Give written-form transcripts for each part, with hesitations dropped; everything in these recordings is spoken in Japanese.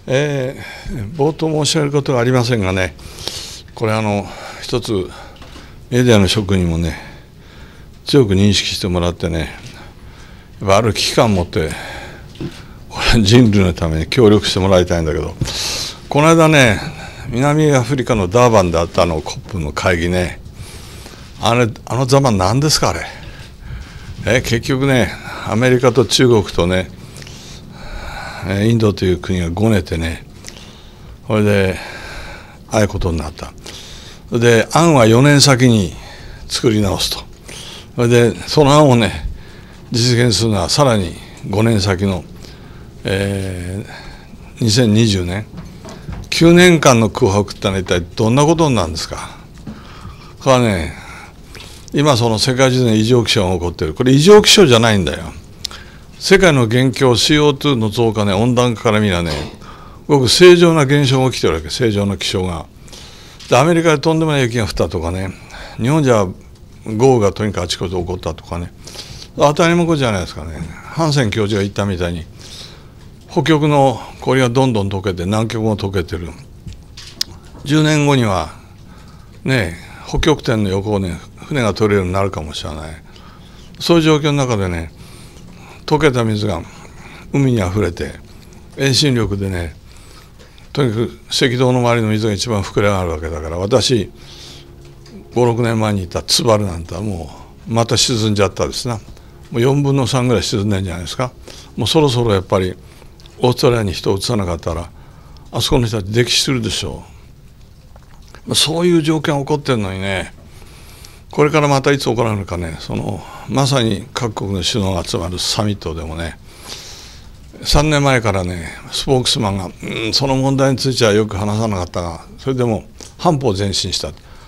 冒頭申し上げることはありませんがね、これ一つメディアの職員もね、強く認識してもらってね、やっぱある危機感を持って、これ人類のために協力してもらいたいんだけど、この間ね、南アフリカのダーバンであったCOPの会議ね、あのざま何ですか、あれ。結局ね、アメリカと中国とね、インドという国がごねてね、これでああいうことになった。それで案は4年先に作り直すと。それでその案をね、実現するのはさらに5年先の、2020年、9年間の空白ってのは一体どんなことになるんですか。これはね、今その世界中で異常気象が起こっている。これ異常気象じゃないんだよ。世界の現況、CO2 の増加ね、温暖化から見ればね、ごく正常な現象が起きてるわけ、正常な気象が。で、アメリカでとんでもない雪が降ったとかね、日本じゃ豪雨がとにかくあちこちで起こったとかね、当たり前のことじゃないですかね。ハンセン教授が言ったみたいに、北極の氷がどんどん溶けて、南極も溶けてる。10年後には、ね、北極点の横をね、船が取れるようになるかもしれない。そういう状況の中でね、溶けた水が海にあふれて、遠心力でね、とにかく赤道の周りの水が一番膨れ上がるわけだから、私、5、6年前にいたツバルなんてはもう、また沈んじゃったですな。もう4分の3ぐらい沈んでるんじゃないですか。もうそろそろやっぱり、オーストラリアに人を移さなかったら、あそこの人たち溺死するでしょう。そういう条件が起こってるのにね、これからまたいつ起こられるかね、まさに各国の首脳が集まるサミットでもね、3年前からね、スポークスマンが、その問題についてはよく話さなかったが、それでも半歩前進した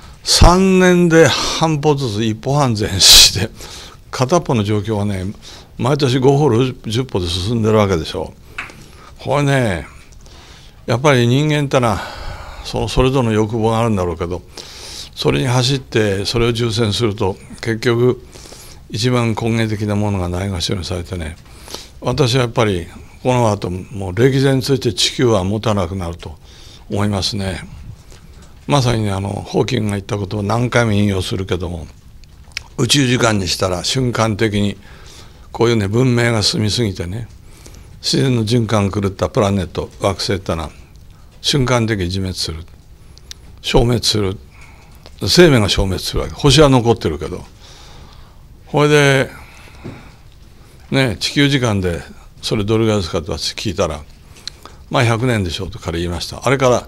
。3年で半歩ずつ一歩半前進して、片っぽの状況はね、毎年5歩10歩で進んでるわけでしょう。これね、やっぱり人間ってのは、それぞれの欲望があるんだろうけど、それに走ってそれを重視すると結局一番根源的なものがないがしろにされてね、私はやっぱりこの後もう歴然について地球は持たなくなると思いますね。まさにね、ホーキングが言ったことを何回も引用するけども、宇宙時間にしたら瞬間的にこういうね、文明が進みすぎてね、自然の循環が狂ったプラネット惑星ってのは瞬間的に自滅する、消滅する、生命が消滅するわけ。星は残ってるけど、これでね、地球時間でそれどれぐらいですかと聞いたら、まあ100年でしょうと彼言いました。あれから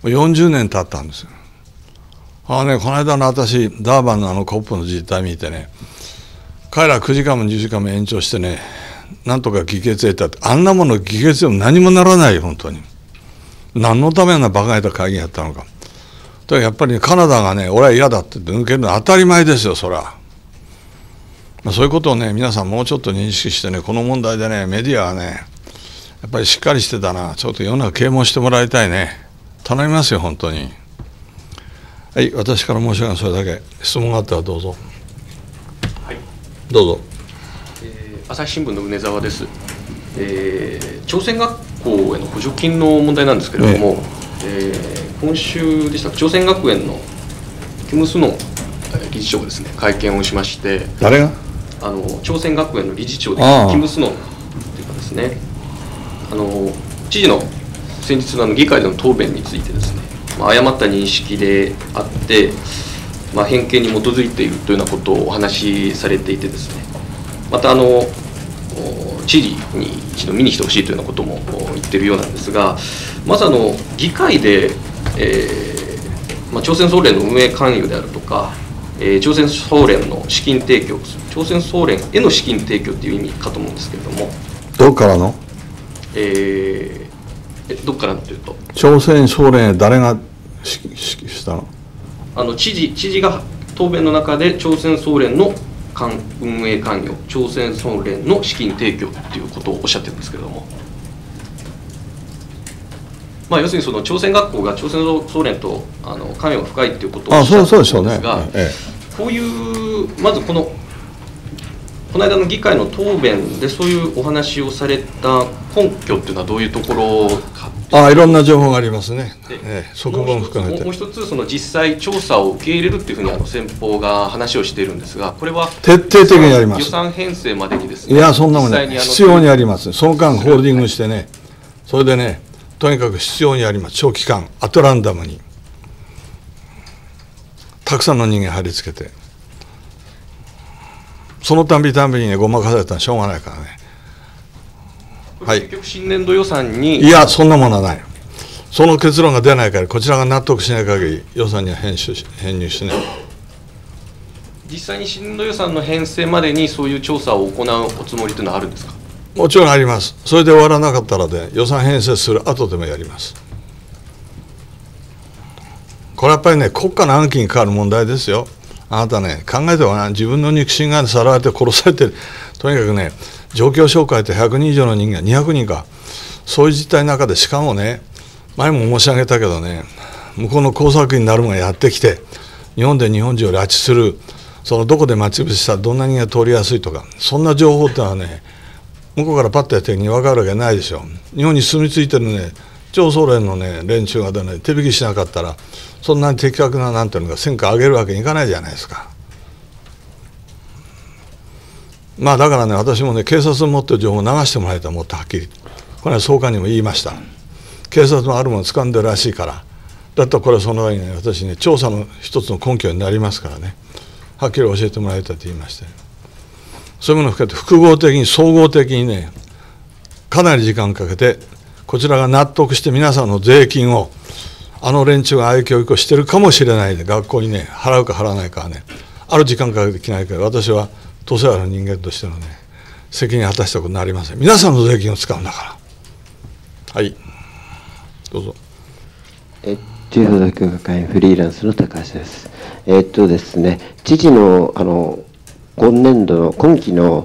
40年経ったんですよ。この間の私ダーバンのCOPの実態見てね、彼ら9時間も10時間も延長してね、なんとか議決得たって、あんなもの議決でも何もならないよ、本当に。何のための馬鹿げた会議やったのか。やっぱり、カナダがね、俺は嫌だって抜けるのは当たり前ですよ、そら。そういうことをね、皆さんもうちょっと認識してね、この問題でね、メディアはね、やっぱりしっかりしてたな、ちょっと世の中啓蒙してもらいたいね。頼みますよ、本当に。はい、私から申し上げるそれだけ。質問があったらどうぞ。 はい、 どうぞ。 朝日新聞の梅澤です。朝鮮学校への補助金の問題なんですけれども、今週でした朝鮮学園のキム・スノン理事長がですね、会見をしまして、 誰が？ 朝鮮学園の理事長でキム・スノンというかですね、知事の先日の議会での答弁についてですね、誤った認識であって、偏見に基づいているというようなことをお話しされていてですね、また知事に一度見に来てほしいというようなことも言っているようなんですが、まず議会で、朝鮮総連の運営関与であるとか、朝鮮総連の資金提供、朝鮮総連への資金提供という意味かと思うんですけれども、 どこからの？ どこからのというと、 朝鮮総連へ誰が指揮したの？ 知事が答弁の中で朝鮮総連の運営関与、朝鮮総連の資金提供ということをおっしゃってるんですけれども、要するにその朝鮮学校が朝鮮総連と関与が深いということをおっしゃってるんですが、こういうまずこのこの間の議会の答弁でそういうお話をされた根拠っていうのはどういうところか。 いろんな情報がありますね。側文含めて。 もう一つ、その実際調査を受け入れるっていうふうに先方が話をしているんですが、これは徹底的にやります。 予算編成までにですね。 いや、そんなもんね、必要にやります。その間ホールディングしてね、それでね、とにかく必要にやります。長期間、アトランダムに。たくさんの人間貼り付けて。そのたんびたんびにね、ごまかされたらしょうがないからね。 はい、結局、新年度予算に。 いや、そんなものはない。その結論が出ないから、こちらが納得しない限り、予算には編入しない。 実際に新年度予算の編成までに、そういう調査を行うおつもりというのはあるんですか。 もちろんあります。それで終わらなかったらで、予算編成する後でもやります。これはやっぱりね、国家の安危に関わる問題ですよ。あなたね、考えては自分の肉親がさらわれて殺されてる、とにかくね、状況紹介って100人以上の人間、200人か、そういう実態の中で、しかもね、前も申し上げたけどね、向こうの工作員になるものがやってきて、日本で日本人を拉致する、そのどこで待ち伏せしたらどんな人間が通りやすいとか、そんな情報ってのはね、向こうからパッとやってに分かるわけないでしょ。日本に住み着いてるね、超ソ連のね、連中がね、手引きしなかったら、そんなに的確ななんていうのか戦果上げるわけにいかないじゃないですか。まあだからね、私もね、警察の持ってる情報を流してもらいたいと思って、はっきりこれは総監にも言いました。警察もあるものを掴んでるらしいから、だったらこれはその場合にね、私ね、調査の一つの根拠になりますからね、はっきり教えてもらいたいと言いまして、そういうものを含めて複合的に総合的にね、かなり時間かけてこちらが納得して皆さんの税金をあの連中がああいう教育をしてるかもしれないで、学校にね、払うか払わないかはね、ある時間かけてきないから、私は都政ある人間としてのね、責任を果たしたことになりません。皆さんの税金を使うんだから。はい、どうぞ。 中央大学会員フリーランスの高橋です。ですね、知事の今年度の今期の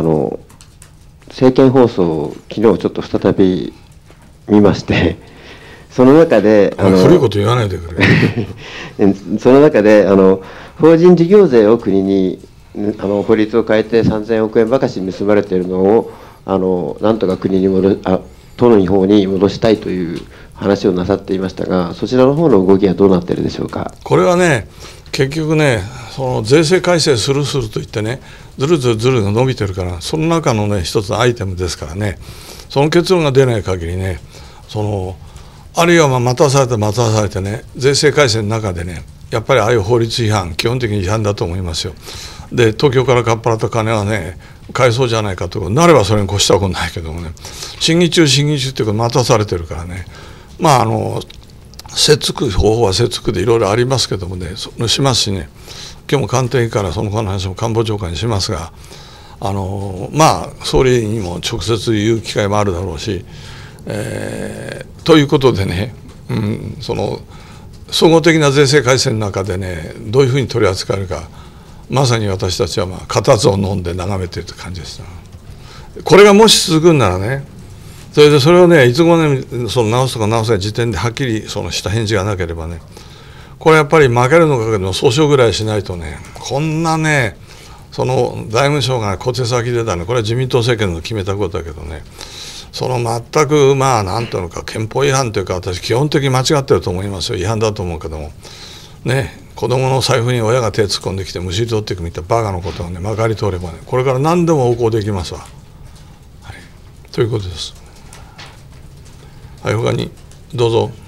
政見放送を昨日ちょっと再び見まして、その中で古いこと言わないでくれその中で法人事業税を国に法律を変えて3000億円ばかし盗まれているのをなんとか国に都の方に戻したいという話をなさっていましたが、そちらの方の動きはどうなっているでしょうか。 これはね、結局ね、その税制改正するといってね、ずるずる伸びてるから、その中のね、一つのアイテムですからね、その結論が出ない限りね、あるいは待たされてね、税制改正の中でね、やっぱりああいう法律違反、基本的に違反だと思いますよ。で、東京からかっぱらった金はね、返そうじゃないかとなればそれに越したことないけどもね、審議中っていうか待たされてるからね、まあ方法は節句でいろいろありますけどもね、しますしね、今日も官邸からその話も官房長官にしますが、まあ総理にも直接言う機会もあるだろうし、ということでね、その総合的な税制改正の中でね、どういうふうに取り扱えるか、まさに私たちは固唾を飲んで眺めているという感じです。これがもし続くんならね、それをね、いつごね、直すとか直せない時点ではっきりした返事がなければね、これやっぱり負けるのかけど訴訟ぐらいしないとね、こんなね、財務省が小手先でだね、これは自民党政権の決めたことだけどね、全くなんていうのか、憲法違反というか、私基本的に間違ってると思いますよ。違反だと思うけどもね、子供の財布に親が手突っ込んできてむしり取っていくみたいなバカのことをね、まかり通ればね、これから何でも横行できますわ。はい、ということです。はい、他にどうぞ。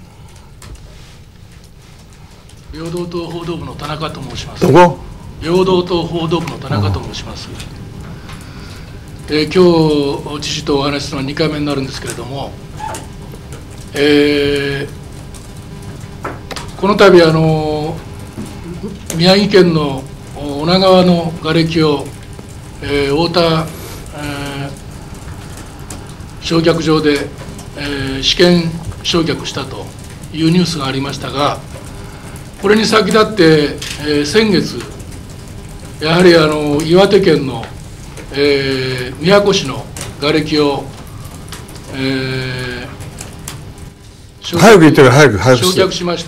平等党報道部の田中と申します。 どこ？ 平等党報道部の田中と申します。今日知事とお話しするのは2回目になるんですけれども、この度宮城県の女川の瓦礫を、太田、焼却場で、試験焼却したというニュースがありましたが、これに先立って、先月やはり岩手県の、宮古市の瓦礫を、 早く言ってくれ、早く焼却しました。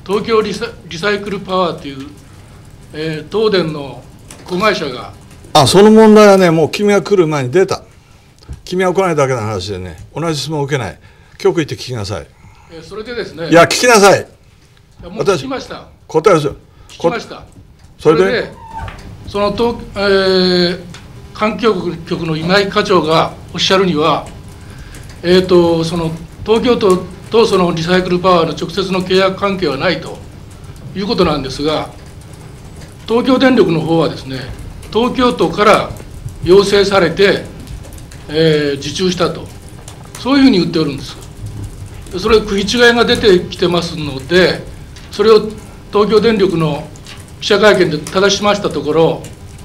東京リサイクルパワーという、東電の子会社が。 その問題はね、もう君が来る前に出た。君は来ないだけの話でね、同じ質問を受けない。局行って聞きなさい。 それでですね。 いや、聞きなさい。 もう聞きました。 答えですよ。 聞きました。 それでその環境局の今井課長がおっしゃるには、その東京都とそのリサイクルパワーの直接の契約関係はないということなんですが、東京電力の方はですね、東京都から要請されて、受注したと、そういうふうに言っておるんです。それ、食い違いが出てきてますので、それを東京電力の記者会見で正しましたところ、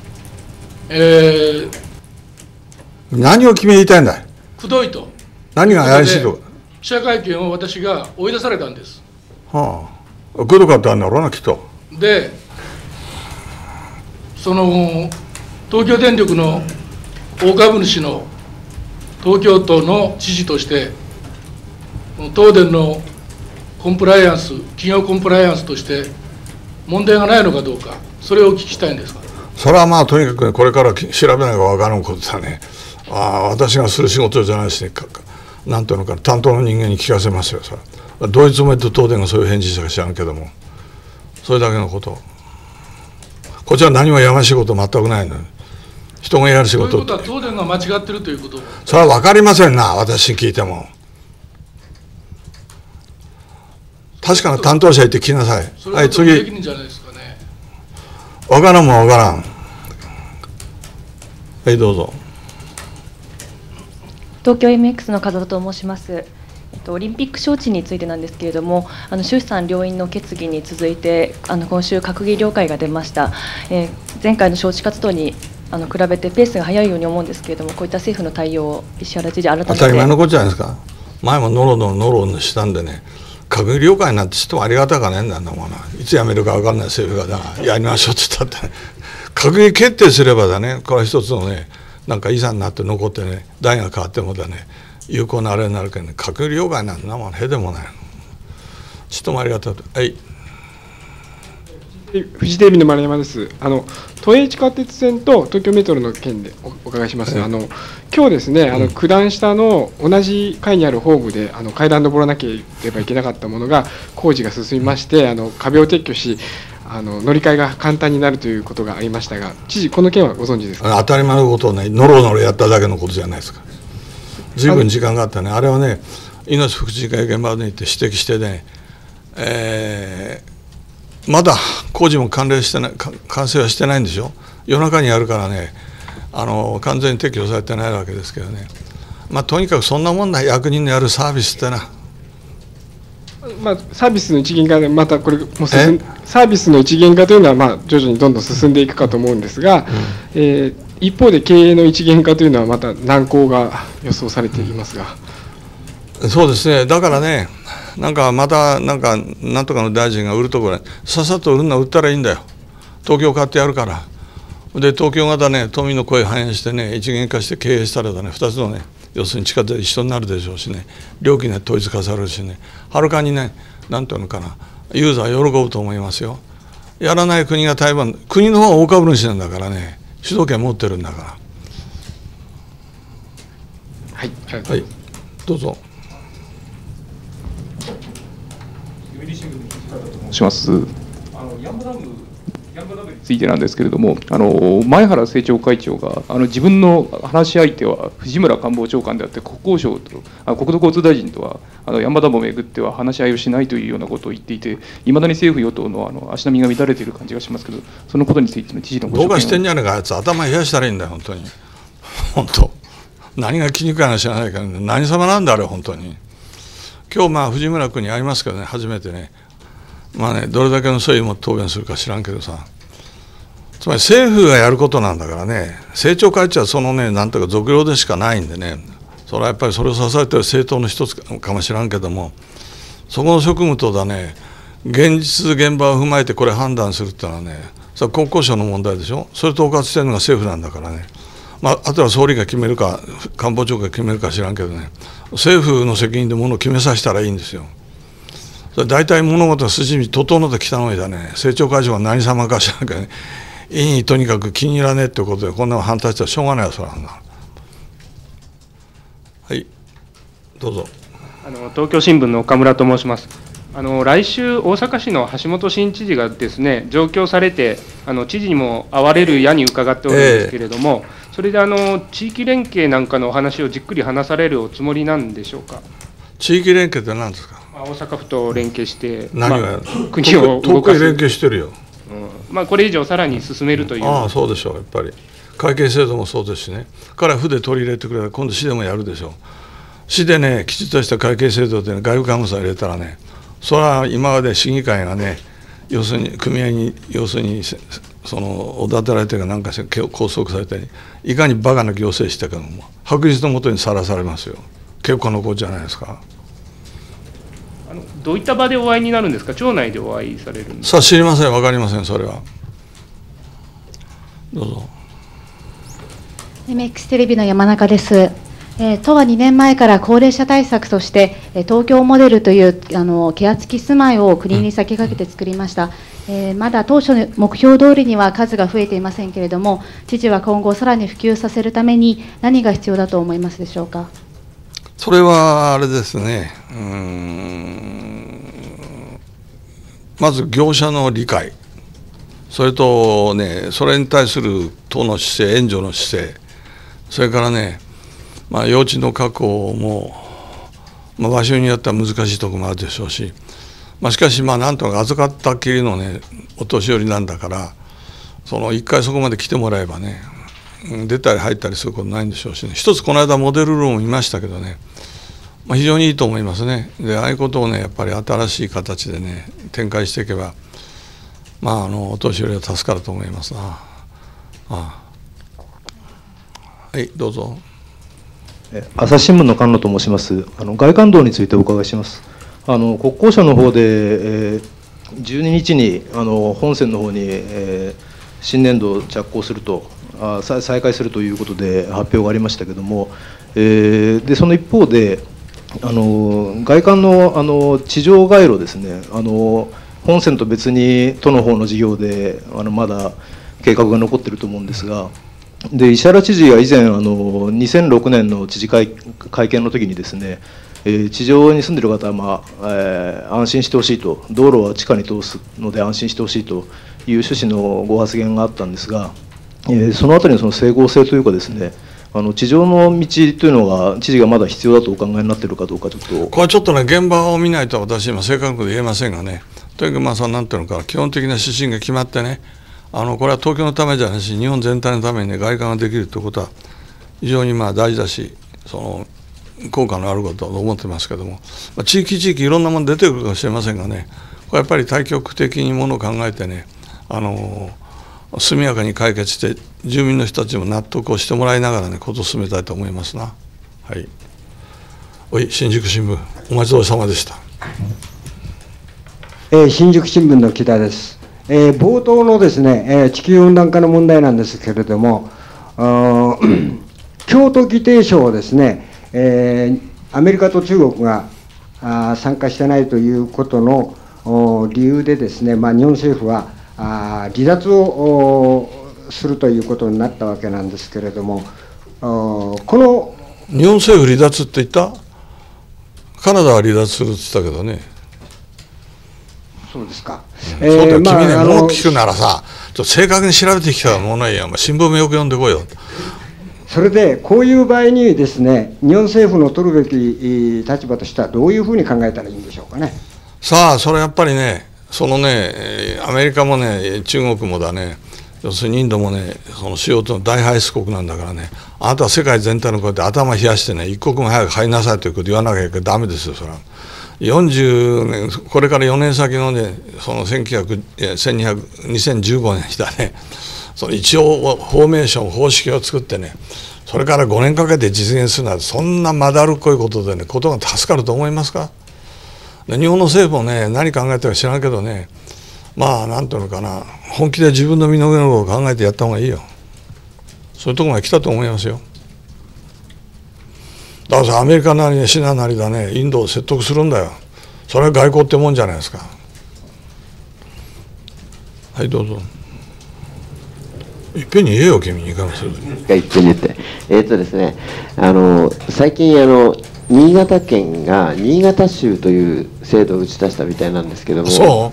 何を君言いたいんだい。 くどいと。 何が怪しいとか。 記者会見を私が追い出されたんです。 くどかったんだろうな、きっと。 で、その東京電力の大株主の東京都の知事として、東電のコンプライアンス、企業コンプライアンスとして問題がないのかどうか、それをお聞きしたいんですが。 それはまあとにかく、ね、これから調べないか分からんことだね。私がする仕事じゃないしね、なんていうのかな、担当の人間に聞かせますよ。それどういうつもりと東電がそういう返事したか知らんけども、それだけのこと。こっちは何もやましいこと全くないのよ。人がやる仕事。 ということは東電が間違ってるということ。 それは分かりませんな、私に聞いても。確かな担当者行って聞きなさい。 はい、次。責任じゃないですかね。 分からんもん分からん。はい、どうぞ。 東京 MX の風と申します。オリンピック招致についてなんですけれども、衆参両院の決議に続いて今週閣議了解が出ました。前回の招致活動に比べてペースが早いように思うんですけれども、こういった政府の対応を石原知事改めて。 当たり前のことじゃないですか。前もノロノロしたんでね、閣議了解なんてしてもありがたかねえんだもんな。いつやめるか分かんない政府がだやりましょうって言ったって、ね、閣議決定すればだね、これは一つのね、なんか遺産になって残ってね、代が変わってもだね、有効なあれになるけどね、閣議了解なんてなもんへでもない。ちっともありがたい。はい。 フジテレビの丸山です。都営地下鉄線と東京メトロの件でお伺いします。今日ですね、九段下の同じ階にあるホームで階段登らなければいけなかったものが工事が進みまして、壁を撤去し乗り換えが簡単になるということがありましたが、知事、この件はご存知ですか。 当たり前のことをね、ノロノロやっただけのことじゃないですか。随分時間があったね。あれはね、命福祉会現場に行って指摘してね、まだ工事も完成はしてないんでしょ。夜中にやるからね、完全に撤去されてないわけですけどね。とにかくそんなもんだ、役人のやるサービスってな。 サービスの一元化でまたこれもサービスの一元化というのは徐々にどんどん進んでいくかと思うんですが、一方で経営の一元化というのはまた難航が予想されていますが。 そうですね。だからね、なんかまたなんとかの大臣が売るところにさっさと売るのは売ったらいいんだよ。東京買ってやるから。で東京型ね、都民の声反映してね、一元化して経営したらだね、2つのね、要するに地下鉄一緒になるでしょうしね、料金で統一化されるしね、はるかにね、なんていうのかな、ユーザーは喜ぶと思いますよ。やらない国が台湾、国の方は大株主なんだからね、主導権持ってるんだから。 はい、 はい、どうぞ。 します。ヤンバダムについてなんですけれども、前原政調会長が自分の話し相手は藤村官房長官であって、国交省と国土交通大臣とはヤンバダムをめぐっては話し合いをしないというようなことを言っていて、いまだに政府・与党の足並みが乱れている感じがしますけど、そのことについての知事のごどうかしてんじゃねえか、あいつ頭冷やしたらいいんだよ、本当に。本当何が気にくい話じゃないから、ね、何様なんだあれ本当に。今日藤村君に会いますけどね、初めてね、どれだけの誠意も答弁するか知らんけどさ、つまり政府がやることなんだからね、政調会長はそのね、なんとか属領でしかないんでね、それはやっぱりそれを支えてる政党の一つかもしらんけども、そこの職務とだね、現実現場を踏まえてこれ判断するってのはね、それは国交省の問題でしょ。それと統括してるのが政府なんだからね、あとは総理が決めるか官房長官が決めるか知らんけどね、政府の責任でものを決めさせたらいいんですよ。 それ大体物事が筋道整ってきたのにだね、政調会長が何様か知らんけどね、委員にとにかく気に入らねえってことでこんなの反対したらしょうがないよ、そら。はい、どうぞ。 東京新聞の岡村と申します。来週、大阪市の橋本新知事がですね、上京されて、知事にも会われるやに伺っておるんですけれども、それで地域連携なんかのお話をじっくり話されるおつもりなんでしょうか。 地域連携って何ですか。 大阪府と連携して、 何をやる、 国を動かす。 連携してるよ。 これ以上さらに進めるという。 そうでしょう、やっぱり。会計制度もそうですしね、から府で取り入れてくれたら、今度市でもやるでしょう。市でね、きちっとした会計制度で、ね、外部監査入れたらね、それは今まで市議会がね、要するに組合に、要するにそのおだてられてるかなんかして拘束されたり、いかにバカな行政したかも白日のもとにさらされますよ。結構のことじゃないですか。 どういった場でお会いになるんですか。町内でお会いされるんですか。 知りません、分かりません、それは。どうぞ。 MX テレビの山中です。都は2年前から高齢者対策として東京モデルというケア付き住まいを国に先駆けて作りました。まだ当初の目標通りには数が増えていませんけれども、知事は今後さらに普及させるために何が必要だと思いますでしょうか。 それはあれですね、まず業者の理解、それとね、それに対する党の姿勢、援助の姿勢、それからね、用地の確保も、場所によっては難しいところもあるでしょうし、しかしなんとか預かったきりのね、お年寄りなんだから、一回そこまで来てもらえばね、出たり入ったりすることないんでしょうしね。一つこの間モデルルーム見ましたけどね、非常にいいと思いますね。で、ああいうことをね、やっぱり新しい形でね、展開していけば、お年寄りは助かると思いますな。はい、どうぞ。 朝日新聞の菅野と申します。外環道についてお伺いします。国交省の方で、12日に本線の方に、新年度着工すると、再開するということで発表がありましたけれども、でその一方で、外環の地上街路ですね、本線と別に都の方の事業でまだ計画が残っていると思うんですが。で石原知事が以前2006年の知事会見の時にですね、地上に住んでいる方は、安心してほしいと、道路は地下に通すので安心してほしいという趣旨のご発言があったんですが、そのあたりの整合性というかですね、地上の道というのが知事がまだ必要だとお考えになっているかどうか、ちょっとこれはちょっとね、現場を見ないと私今正確に言えませんがね、とにかくなんていうのか、基本的な指針が決まってね、これは東京のためじゃないし、日本全体のためにね、外観ができるということは非常に大事だし、効果のあることだと思ってますけども、地域いろんなもの出てくるかもしれませんがね、これやっぱり対極的にものを考えてね、速やかに解決して、住民の人たちも納得をしてもらいながらね、ことを進めたいと思いますな。はい。新宿新聞、お待ちどおさまでした。 新宿新聞の木田です。冒頭のですね、地球温暖化の問題なんですけれども、京都議定書をですね、アメリカと中国が参加してないということの理由でですね、日本政府は離脱をするということになったわけなんですけれども、この日本政府離脱って言った？カナダは離脱するって言ったけどね。 そうですか。 そうだよ、君ね、ものを聞くならさ、ちょっと正確に調べてきたものいいや、新聞もよく読んでこいよ。 それで、こういう場合にですね、日本政府の取るべき立場としては、どういうふうに考えたらいいんでしょうかね。 さあ、それやっぱりね、アメリカもね、中国もだね、要するにインドもね、CO2の大排出国なんだからね、あなたは世界全体のこうやって頭冷やしてね、一刻も早く入りなさいということを言わなきゃダメですよ、それは。40年、これから4年先のね、2015年にだね、一応フォーメーション、方式を作ってね、それから5年かけて実現するなんて、そんなまだるっこいことでね、ことが助かると思いますか。で日本の政府もね、何考えてるか知らんけどね、なんていうのかな、本気で自分の身の上のことを考えてやった方がいいよ。そういうところまで来たと思いますよ。だからさ、アメリカなりシナなりだね、インドを説得するんだよ。 それは外交ってもんじゃないですか。はい、どうぞ。いっぺんに言えよ、君に関する。 いっぺんに言って。ですね、最近新潟県が新潟州という制度を打ち出したみたいなんですけども、 そう？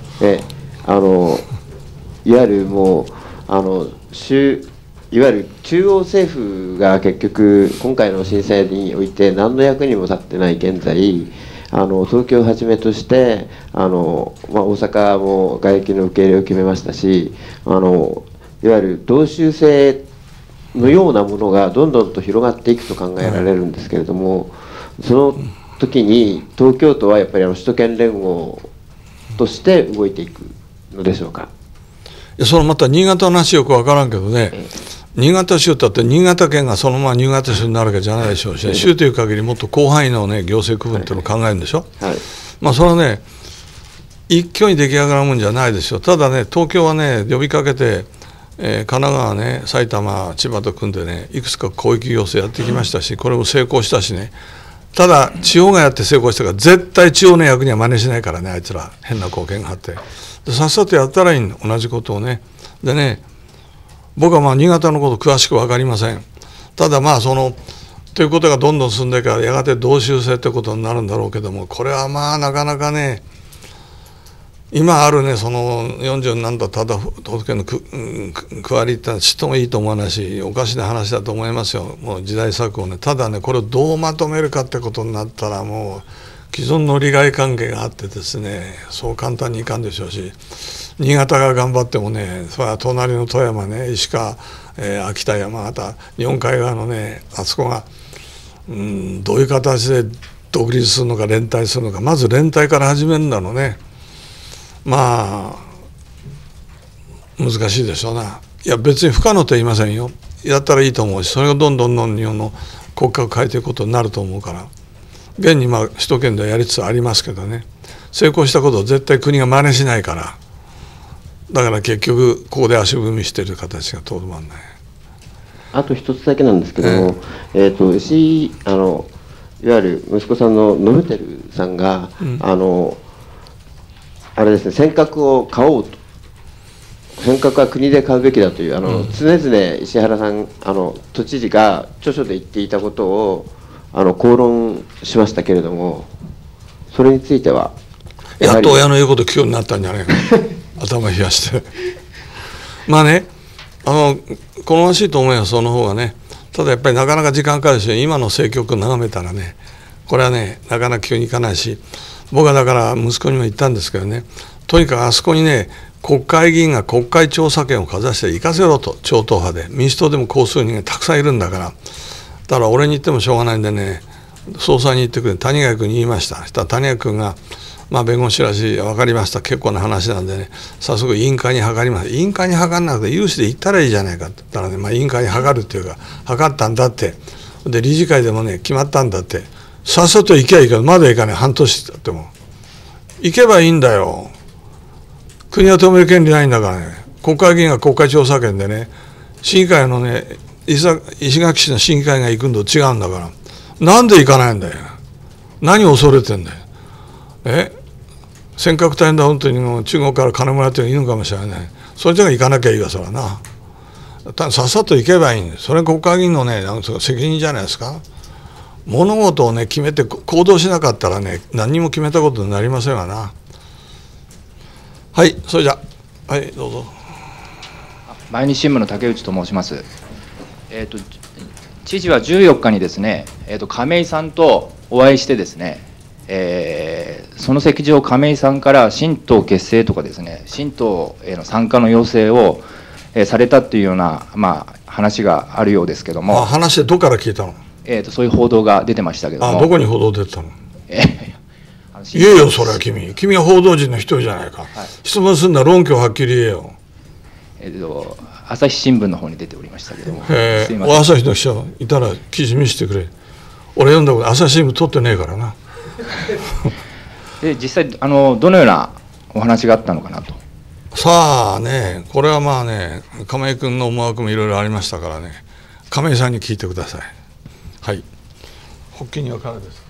いわゆるもういわゆる中央政府が結局今回の震災において何の役にも立ってない現在、東京をはじめとして大阪も外壁の受け入れを決めましたし、いわゆる同州制のようなものがどんどんと広がっていくと考えられるんですけれども、その時に東京都はやっぱり首都圏連合として動いていくのでしょうか。 いや、そのまた新潟の話よく分からんけどね、新潟州だって新潟県がそのまま新潟州になるわけじゃないでしょうし、州という限りもっと広範囲の、ね、行政区分というのを考えるんでしょ。 はい、 まあそれはね一挙に出来上がるもんじゃないでしょう。ただね、東京はね呼びかけて、神奈川ね、埼玉、千葉と組んでね、いくつか広域行政やってきましたし、これも成功したしね。ただ地方がやって成功したから絶対地方の役には真似しないからね、あいつら変な貢献があって、でさっさとやったらいいの、同じことをね。でね、僕はまあ新潟のこと詳しく分かりません。ただまあということがどんどん進んでからやがて同州制ということになるんだろうけども、これはまあなかなかね、今あるねその40何だただ都府県の区割りってちっともいいと思わないし、おかしな話だと思いますよ、もう時代錯誤ね。ただね、これをどうまとめるかってことになったら、もう既存の利害関係があってですね、そう簡単にいかんでしょうし、新潟が頑張ってもね、それは隣の富山ね、石川、秋田、山形、日本海側のね、あそこが、どういう形で独立するのか連帯するのか、まず連帯から始めるんだろうね。まあ難しいでしょうな。いや別に不可能とは言いませんよ。やったらいいと思うし、それがどんどん日本の国家を変えていくことになると思うから、現に首都圏ではやりつつありますけどね、成功したことを絶対国が真似しないから、だから結局ここで足踏みしている形がとどまらない。あと一つだけなんですけども、いわゆる息子さんのノルテルさんが、あれですね、尖閣を買おうと、尖閣は国で買うべきだという常々石原さん都知事が著書で言っていたことを口論しましたけれども、それについてはやっと親の言うこと聞くようになったんじゃないか頭冷やしてまあね、好ましいと思うよ、その方がね。ただやっぱりなかなか時間かかるし、今の政局を眺めたらね、これはねなかなか急にいかないし、僕はだから息子にも言ったんですけどね、とにかくあそこにね国会議員が国会調査権をかざして行かせろと、超党派で民主党でもこうする人間たくさんいるんだから、だから俺に言ってもしょうがないんでね、総裁に言ってくれ、谷垣君に言いました。そしたら谷垣君が弁護士らしい、分かりました、結構な話なんでね、早速委員会に諮ります。委員会に諮らなくて有志で行ったらいいじゃないかって言ったらね、委員会に諮るっていうか諮ったんだって、で理事会でもね決まったんだって、さっさと行けばいいけどまだ行かない、半年経っても行けばいいんだよ。国は止める権利ないんだからね。国会議員が国会調査権でね、市議会のね石垣市の市議会が行くのと違うんだから、なんで行かないんだよ。何を恐れてんだよ。尖閣大変だ、本当にもう中国から金もらってるのいるのかもしれない。それじゃ行かなきゃいいわ、それはな。さっさと行けばいいんです。それ国会議員のね責任じゃないですか。物事をね決めて行動しなかったらね、何にも決めたことになりませんわな。はい、それじゃはいどうぞ。 毎日新聞の竹内と申します。知事は14日にですね、亀井さんとお会いしてですね、その席上亀井さんから新党結成とかですね、新党への参加の要請を、されたっていうような、話があるようですけども。 話でどこから聞いたの？ そういう報道が出てましたけども。 どこに報道出てたの？言えよ、それは君は報道陣の一人じゃないか、質問するんだ、論拠をはっきり言えよ。 朝日新聞の方に出ておりましたけども。 朝日の記者いたら記事見せてくれ。俺読んだこと朝日新聞取ってねえからなで実際どのようなお話があったのかなと。 さあね、これはまあね、亀井君の思惑もいろいろありましたからね、亀井さんに聞いてください。はい、発起人は彼です。